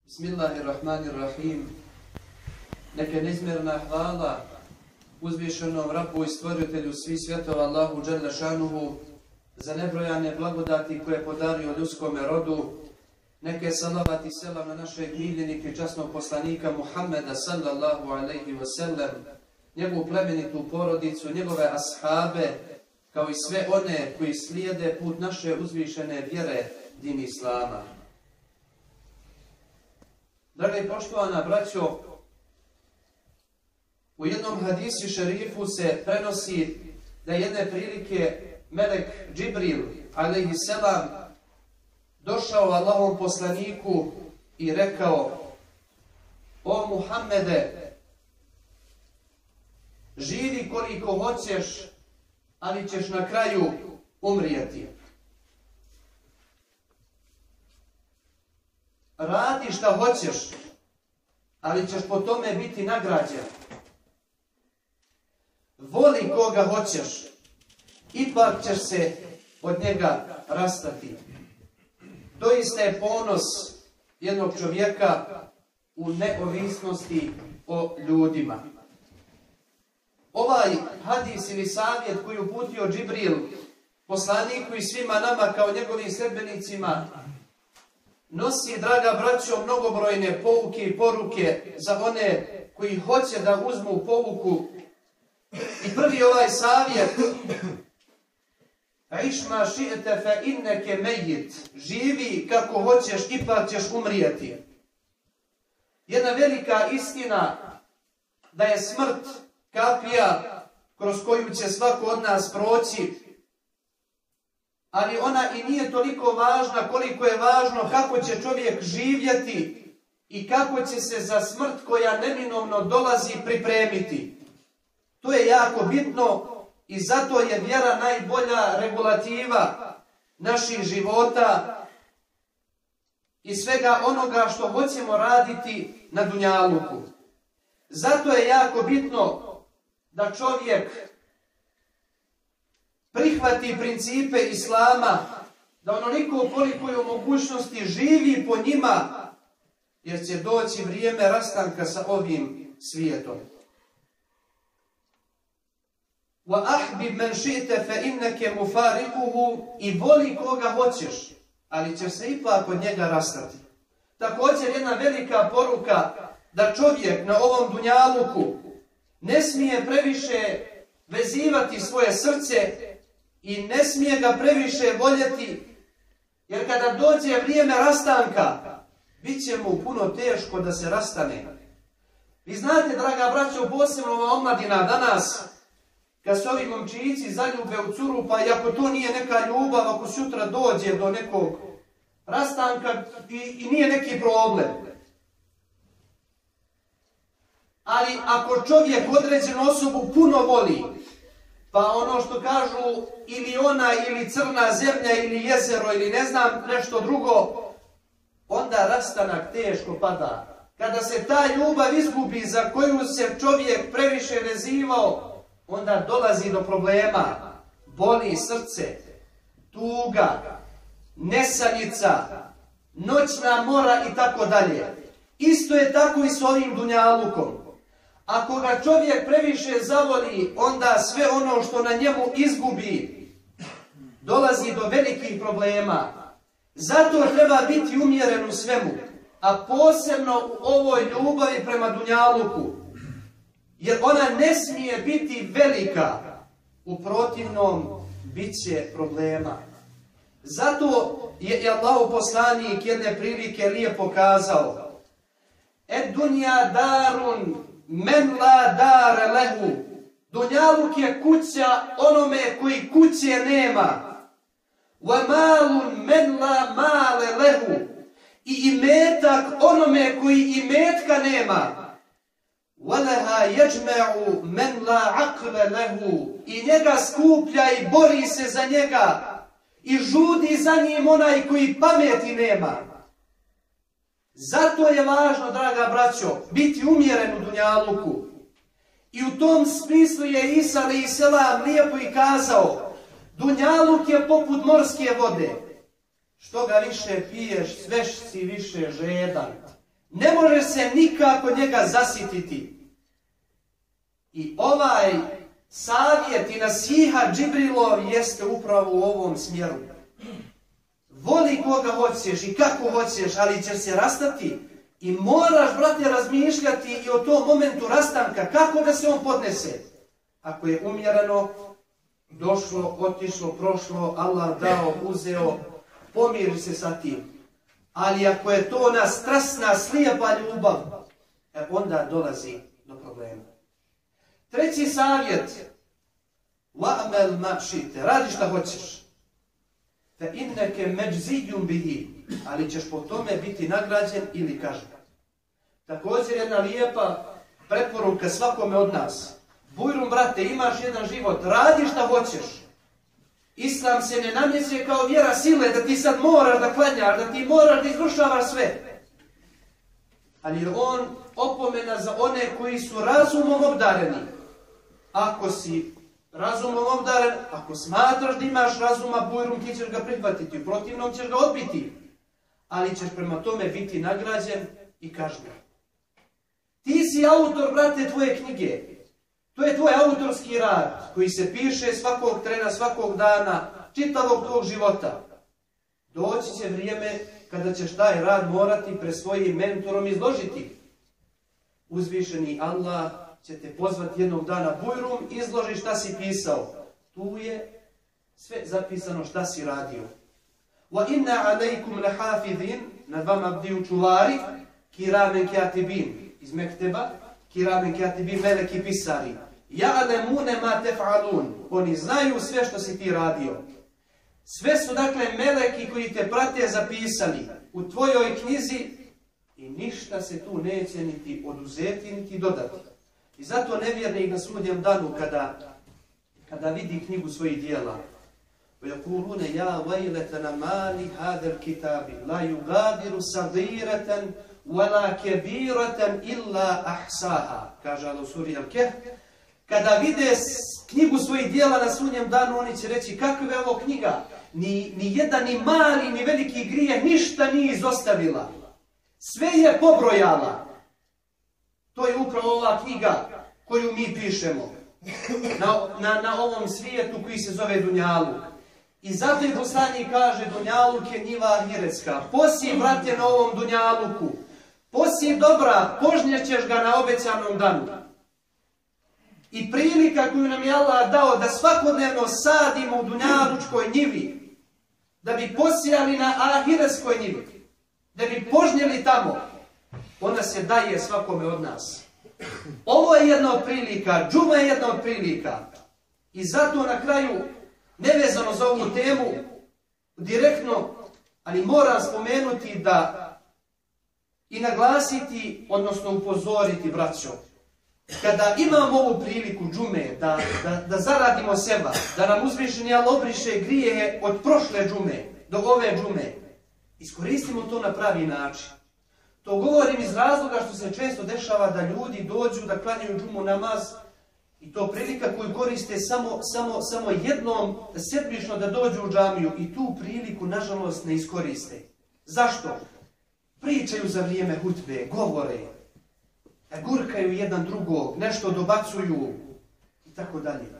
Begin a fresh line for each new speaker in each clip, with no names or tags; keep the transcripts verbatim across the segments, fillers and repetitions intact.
Bismillahirrahmanirrahim. Neka neizmjerna hvala uzvišenom Rabbu i stvoritelju svih svjetova Allahu dželle šanuhu za nebrojane blagodati koje je podario ljudskome rodu. Neke salavat i selam na našeg miljenika i časnog poslanika Muhammeda sallallahu alaihi wa sallam, njegovu plemenitu porodicu, njegove ashabe, kao i sve one koji slijede put naše uzvišene vjere, din Islama. Draga i poštovana braćo, u jednom hadisi šerifu se prenosi da jedne prilike melek Džibril alejhi selam došao Allahovom poslaniku i rekao: o Muhammede, živi koliko hoćeš, ali ćeš na kraju umrijeti. Radi šta hoćeš, ali ćeš po tome biti nagrađen. Voli koga hoćeš, ipak ćeš se od njega rastati. Doista je ponos jednog čovjeka u neovisnosti o ljudima. Ovaj hadis ili savjet koji je uputio Džibril poslaniku i svima nama kao njegovim sledbenicima nosi, draga braćo, mnogobrojne pouke i poruke za one koji hoće da uzmu pouku. I prvi ovaj savjet: Išma ši'te fe inneke mejit. Živi kako hoćeš, ipak ćeš umrijeti. Jedna velika istina da je smrt kapija kroz koju će svako od nas proći, ali ona i nije toliko važna koliko je važno kako će čovjek živjeti i kako će se za smrt koja neminovno dolazi pripremiti. To je jako bitno i zato je vjera najbolja regulativa naših života i svega onoga što hoćemo raditi na dunjaluku. Zato je jako bitno da čovjek prihvati principe Islama, da onoliko koliko je u mogućnosti živi po njima, jer će doći vrijeme rastanka sa ovim svijetom. وَأَحْبِبْ مَنْ شِئْتَ فَإِنَّكَ مُفَارِقُهُ. I voli koga hoćeš, ali će se ipak od njega rastati. Također jedna velika poruka da čovjek na ovom dunjaluku ne smije previše vezivati svoje srce i ne smije ga previše voljeti, jer kada dođe vrijeme rastanka, bit će mu puno teško da se rastane. Vi znate, draga braćo, posebno ova omladina danas, kad se ovi momčići zaljube u curu, pa i ako to nije neka ljubav, ako sutra dođe do nekog rastanka i, i nije neki problem. Ali ako čovjek određenu osobu puno voli, pa ono što kažu ili ona ili crna zemlja ili jezero ili ne znam nešto drugo, onda rastanak teško pada. Kada se ta ljubav izgubi za koju se čovjek previše vezivao, onda dolazi do problema, boli srce, tuga, nesanica, noćna mora i tako dalje. Isto je tako i s ovim dunjalukom. Ako ga čovjek previše zavoli, onda sve ono što na njemu izgubi, dolazi do velikih problema. Zato treba biti umjeren u svemu, a posebno u ovoj ljubavi prema dunjaluku. Jer ona ne smije biti velika, u protivnom bit će problema. Zato je Allahov poslanik jedne prilike lijepo kazao: Ed dunja darun men la dare lehu. Dunjaluk je kuća onome koji kuće nema. Wa malun men la male lehu. I imetak onome koji imetka nema. وَلَهَا يَجْمَعُ مَنْ لَا عَقْلَ لَهُ. I njega skuplja i bori se za njega i žudi za njim onaj koji pameti nema. Zato je važno, draga braćo, biti umjeren u dunjaluku. I u tom smislu je Isa alejhi selam lijepo i kazao: dunjaluk je poput morske vode. Što ga više piješ, sve si više žedan. Ne može se nikako njega zasititi. I ovaj savjet i nasiha Džibrilov jeste upravo u ovom smjeru. Voli koga hoćeš i kako hoćeš, ali ćeš se rastati. I moraš, brate, razmišljati i o tom momentu rastanka, kako da se on podnese. Ako je umjereno, došlo, otišlo, prošlo, Allah dao, uzeo, pomiri se sa tim. Ali ako je to ona strasna, slijepa ljubav, e onda dolazi do problema. Treći savjet, wa'mal ma šite, radi šta hoćeš. Fe inneke međzidjum bihi, ali ćeš po tome biti nagrađen ili kažnjen. Također jedna lijepa preporuka svakome od nas. Bujrum, brate, imaš jedan život, radi šta hoćeš. Islam se ne namjeće kao vjera sile, da ti sad moraš da klanjaš, da ti moraš da izvršavaš sve. Ali je on opomena za one koji su razumom obdareni. Ako si razumom obdaren, ako smatraš da imaš razuma, bujrum, ti ćeš ga prihvatiti, u protivnom ćeš ga odbiti. Ali ćeš prema tome biti nagrađen i kažnjen. Ti si autor, brate, tvoje knjige. To je tvoj autorski rad koji se piše svakog trena, svakog dana, čitavog tvog života. Doći će vrijeme kada ćeš taj rad morati pred svojim mentorom izložiti. Uzvišeni Allah će te pozvati jednog dana, bujrum, izloži šta si pisao. Tu je sve zapisano šta si radio. Wa inna alejkum lahafidin, nad vama bdiju čuvari, kiramen katibin, iz mekteba, kiramen katibin, meleki pisari. Ja'lemune ma tef'alun, oni znaju sve što si ti radio. Sve su dakle meleki koji te prate zapisali u tvojoj knjizi i ništa se tu neće niti oduzeti niti dodati. I zato nevjernik na sudnjem danu kada, kada vidi knjigu svojih dijela, وَيَقُولُونَ يَا وَيْلَتَنَا مَالِ هَذَا الْكِتَابِ لَا يُغَادِرُ صَغِيرَةً وَلَا كَبِيرَةً إِلَّا أَحْصَاهَا, kaže Allah u suri Al-Kehf. Kada vide knjigu svojih dijela na sudnjem danu, oni će reći, kakva je ovo knjiga? Ni, ni jedan, ni mali, ni veliki grijeh, ništa nije izostavila. Sve je pobrojala. To je upravo ova knjiga koju mi pišemo na, na, na ovom svijetu koji se zove Dunjaluk. I zato i poslanik kaže, Dunjaluk je njiva ahiretska. Posi, brate, na ovom Dunjaluku. Posi dobra, požnjećeš ga na obećanom danu. I prilika koju nam je Allah dao da svakodnevno sadimo u dunjalučkoj njivi, da bi posijali na ahireskoj njivi, da bi požnjeli tamo, ona se daje svakome od nas. Ovo je jedna od prilika, džuma je jedna od prilika. I zato na kraju, nevezano za ovu temu, direktno, ali moram spomenuti da i naglasiti, odnosno upozoriti, braćo, kada imamo ovu priliku džume, da, da, da zaradimo seba, da nam uzvišeni Allah obriše grijehe od prošle džume do ove džume, iskoristimo to na pravi način. To govorim iz razloga što se često dešava da ljudi dođu da klanjaju džumu namaz i to prilika koju koriste samo, samo, samo jednom sedmično da dođu u džamiju i tu priliku nažalost ne iskoriste. Zašto? Pričaju za vrijeme hutbe, govore, gurkaju jedan drugog, nešto dobacuju i tako dalje.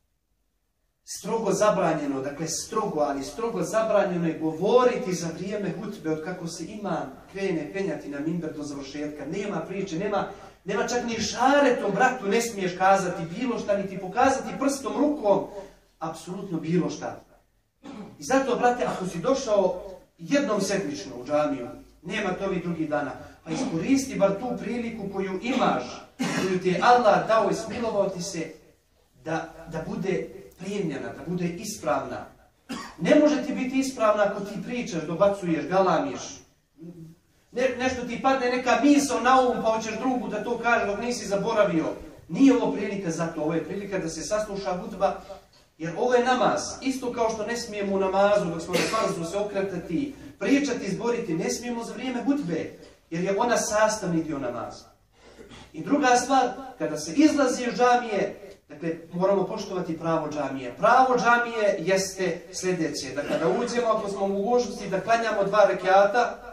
Strogo zabranjeno, dakle strogo, ali strogo zabranjeno je govoriti za vrijeme hutbe od kako se imam krene penjati na minber do završetka. Nema priče, nema, nema čak ni šaretom bratu ne smiješ kazati bilo šta, niti pokazati prstom, rukom, apsolutno bilo šta. I zato, brate, ako si došao jednom sedmično u džamiju, nema to ovih drugih dana, pa iskoristi bar tu priliku koju imaš, koju ti je Allah dao i smilovao ti se, da, da bude primljena, da bude ispravna. Ne može ti biti ispravna ako ti pričaš, dobacuješ, galamiš. Ne, nešto ti padne neka misao na um, pa hoćeš drugu da to kaže dok nisi zaboravio. Nije ovo prilika za to, ovo je prilika da se sasluša hudba, jer ovo je namaz. Isto kao što ne smijemo u namazu, dok smo na farzu se okretati, pričati, zboriti, ne smijemo za vrijeme hudbe, jer je ona sastavni dio namaza. I druga stvar, kada se izlazi iz džamije, dakle, moramo poštovati pravo džamije. Pravo džamije jeste sljedeće, da kada uđemo, ako smo u mogućnosti da klanjamo dva rekiata,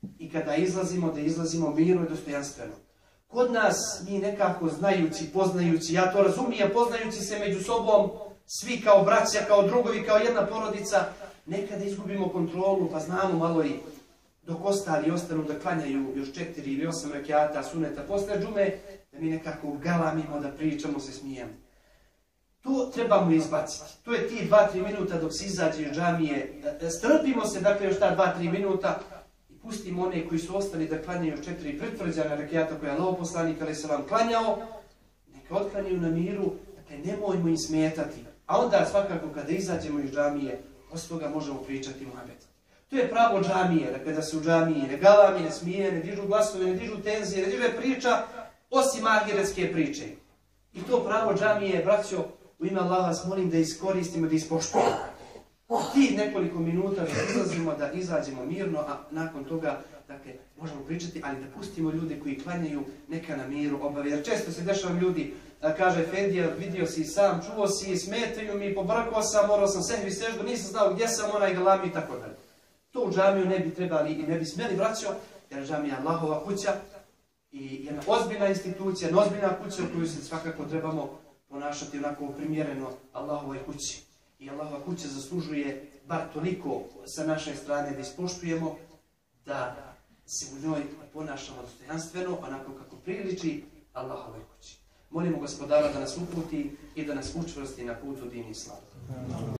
i kada izlazimo, da izlazimo mirno i dostojanstveno. Kod nas, mi nekako znajući, poznajući, ja to razumijem, poznajući se među sobom, svi kao braća, kao drugovi, kao jedna porodica, nekada izgubimo kontrolu, pa znamo malo i dok ostali ostanu da klanjaju još četiri ili osam rekiata suneta posle džume, da mi nekako galamimo, da pričamo, se smijemo. To trebamo izbaciti. To je ti dva tri minuta dok se izađe iz džamije. Strpimo se, dakle, još ta dva tri minuta i pustimo one koji su ostali da klanjaju još četiri pritvrđana rekiata koja je Allahov poslanik alejhi selam klanjao, neka otklanjaju na miru, dakle, nemojmo im smetati. A onda svakako kada izađemo iz džamije, posle toga možemo pričati muhabet. To je pravo džamije, dakle, da se u džamiji ne galami, ne smije, ne dižu glasove, ne dižu tenzije, ne diže priča, osim ahiretske priče. I to pravo džamije, braćo, u ime Allaha vas molim da iskoristimo, da ispoštujemo. Ti nekoliko minuta da izlazimo, da izađemo mirno, a nakon toga, dakle, možemo pričati, ali da pustimo ljude koji klanjaju, neka na miru obave. Jer često se dešava ljudi, kaže Efendija, vidio si sam, čuo si, smetaju mi, pobrkao sam, morao sam sehvi seždu, nisam znao gdje sam, onaj galami i tako dalje. To u džamiju ne bi trebali i ne bi smjeli, braćo, jer džamija je Allahova kuća i jedna ozbiljna institucija, jedna ozbiljna kuća u koju se svakako trebamo ponašati onako primjereno Allahovoj kući. I Allahova kuća zaslužuje bar toliko sa naše strane da ispoštujemo, da se u njoj ponašamo dostojanstveno, onako kako priliči Allahovoj kući. Molimo Gospodara da nas uputi i da nas učvrsti na putu din islama.